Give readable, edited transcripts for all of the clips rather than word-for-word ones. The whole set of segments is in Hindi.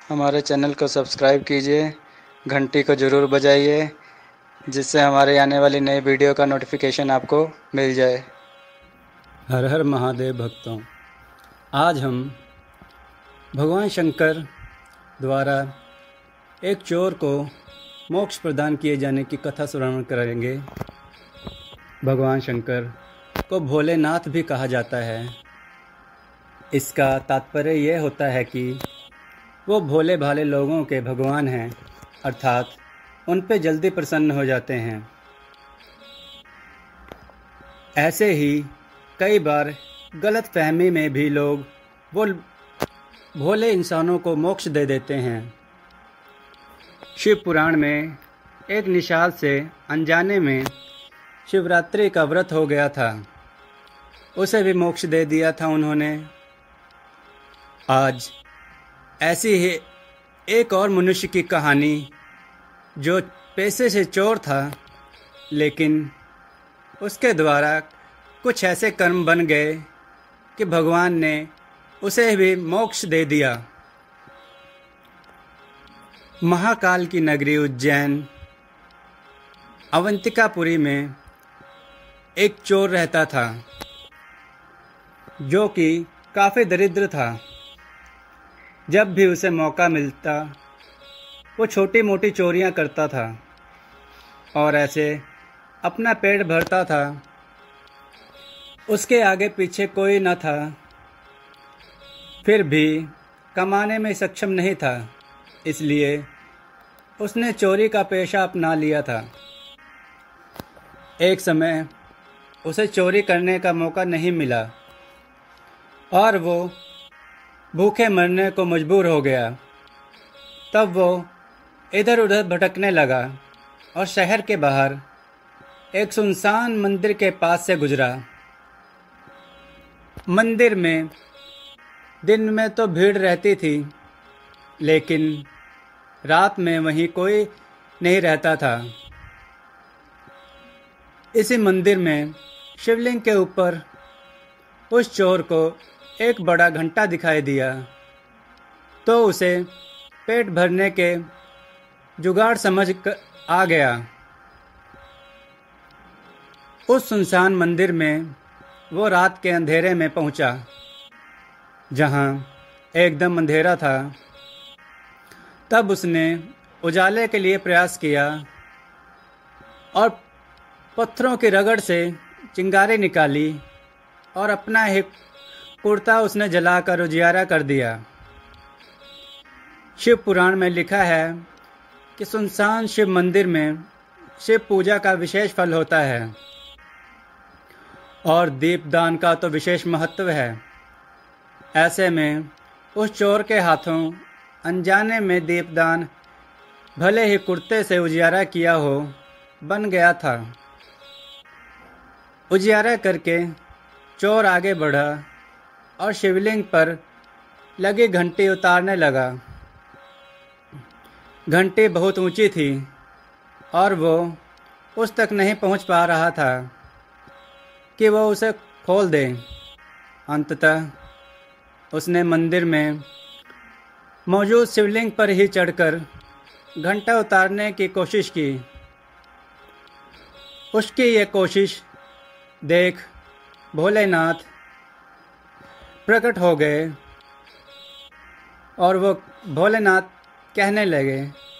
हमारे चैनल को सब्सक्राइब कीजिए, घंटी को ज़रूर बजाइए, जिससे हमारे आने वाली नई वीडियो का नोटिफिकेशन आपको मिल जाए। हर हर महादेव भक्तों, आज हम भगवान शंकर द्वारा एक चोर को मोक्ष प्रदान किए जाने की कथा श्रवण करेंगे। भगवान शंकर को भोलेनाथ भी कहा जाता है। इसका तात्पर्य यह होता है कि वो भोले भाले लोगों के भगवान हैं, अर्थात उन पे जल्दी प्रसन्न हो जाते हैं। ऐसे ही कई बार गलत फहमी में भी लोग वो भोले इंसानों को मोक्ष दे देते हैं। शिव पुराण में एक निषाद से अनजाने में शिवरात्रि का व्रत हो गया था, उसे भी मोक्ष दे दिया था उन्होंने। आज ऐसी ही एक और मनुष्य की कहानी, जो पैसे से चोर था, लेकिन उसके द्वारा कुछ ऐसे कर्म बन गए कि भगवान ने उसे भी मोक्ष दे दिया। महाकाल की नगरी उज्जैन अवंतिकापुरी में एक चोर रहता था, जो कि काफ़ी दरिद्र था। जब भी उसे मौका मिलता वो छोटी मोटी चोरियां करता था और ऐसे अपना पेट भरता था। उसके आगे पीछे कोई न था, फिर भी कमाने में सक्षम नहीं था, इसलिए उसने चोरी का पेशा अपना लिया था। एक समय उसे चोरी करने का मौका नहीं मिला और वो भूखे मरने को मजबूर हो गया। तब वो इधर उधर भटकने लगा और शहर के बाहर एक सुनसान मंदिर के पास से गुजरा। मंदिर में दिन में तो भीड़ रहती थी, लेकिन रात में वहीं कोई नहीं रहता था। इसी मंदिर में शिवलिंग के ऊपर उस चोर को एक बड़ा घंटा दिखाई दिया, तो उसे पेट भरने के जुगाड़ समझ कर आ गया। उस सुनसान मंदिर में वो रात के अंधेरे में पहुंचा, जहां एकदम अंधेरा था। तब उसने उजाले के लिए प्रयास किया और पत्थरों की रगड़ से चिंगारी निकाली और अपना ही कुर्ता उसने जलाकर उजियारा कर दिया। शिव पुराण में लिखा है कि सुनसान शिव मंदिर में शिव पूजा का विशेष फल होता है और दीपदान का तो विशेष महत्व है। ऐसे में उस चोर के हाथों अनजाने में दीपदान, भले ही कुर्ते से उजियारा किया हो, बन गया था। उजियारा करके चोर आगे बढ़ा और शिवलिंग पर लगी घंटी उतारने लगा। घंटी बहुत ऊंची थी और वो उस तक नहीं पहुंच पा रहा था कि वो उसे खोल दे। अंततः उसने मंदिर में मौजूद शिवलिंग पर ही चढ़कर घंटा उतारने की कोशिश की। उसकी ये कोशिश देख भोलेनाथ प्रकट हो गए और वो भोलेनाथ कहने लगे,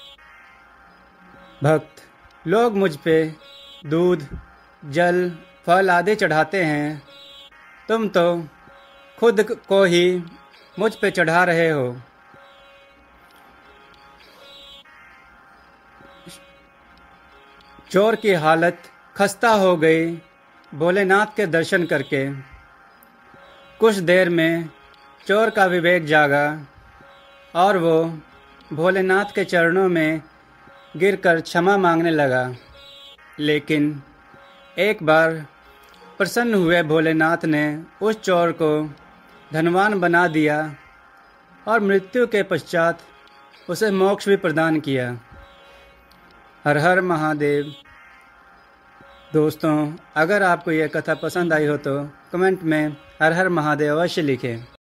भक्त लोग मुझ पे दूध, जल, फल आदि चढ़ाते हैं, तुम तो खुद को ही मुझ पे चढ़ा रहे हो। चोर की हालत खस्ता हो गई भोलेनाथ के दर्शन करके। कुछ देर में चोर का विवेक जागा और वो भोलेनाथ के चरणों में गिरकर क्षमा मांगने लगा। लेकिन एक बार प्रसन्न हुए भोलेनाथ ने उस चोर को धनवान बना दिया और मृत्यु के पश्चात उसे मोक्ष भी प्रदान किया। हर हर महादेव। दोस्तों, अगर आपको यह कथा पसंद आई हो तो कमेंट में हर हर महादेव अवश्य लिखें।